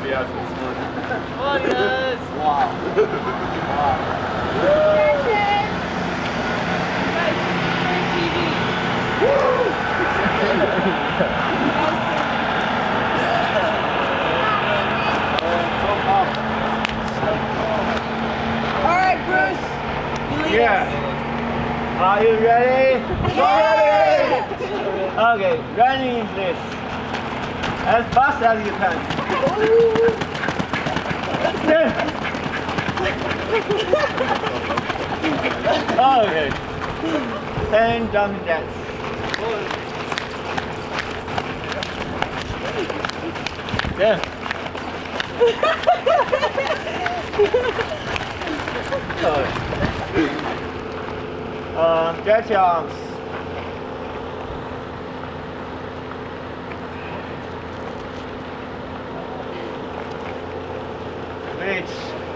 Yes, this morning. Oh, yes. Wow. Wow. Alright, Bruce. Yeah. Are you ready? Yeah. Okay, running please. As fast as you can. Okay. 10 jumping jacks. Yeah. Stretch your arms. Reach.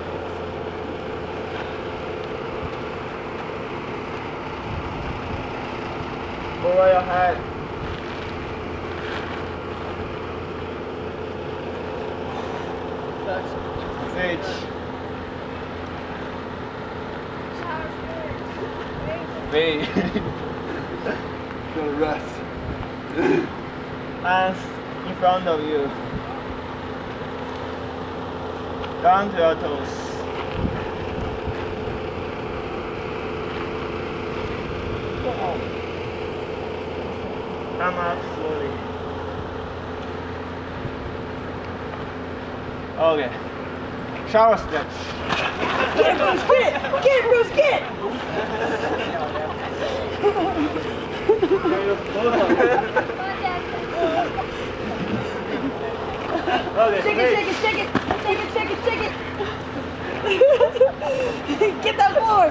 Over your head. Reach. Wait. Gonna rest. Hands in front of you. Down to your toes. Come up slowly. Okay. Shower steps. Get it, Bruce, get it! Get it, Bruce, get it! Okay, Shake it, shake it, shake it! Shake it, shake it, shake it! Get that floor!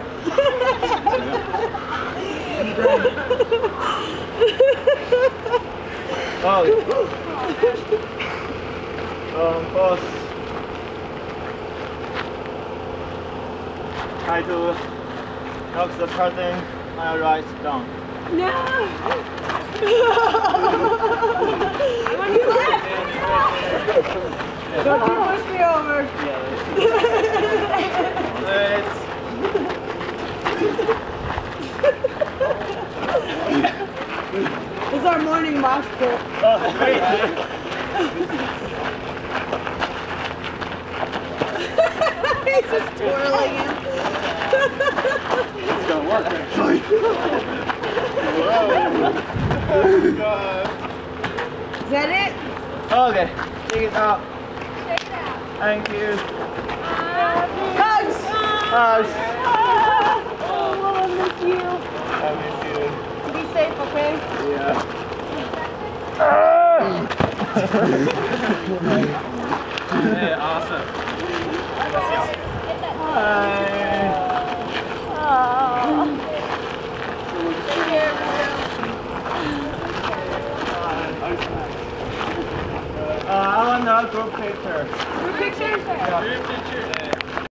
Pause. Try to knock the person on your right down. No! I'm on your left! Don't you push me over! This is our morning mosh pit. He's just twirling him. It's gonna work actually. Is that it? Okay, take it out. Take it out. Thank you. Hugs! Hugs. Oh, I miss you. I miss you. Be safe, okay? Yeah. Hey, awesome. Hi. I want a group picture. Group picture? Yeah. Group picture.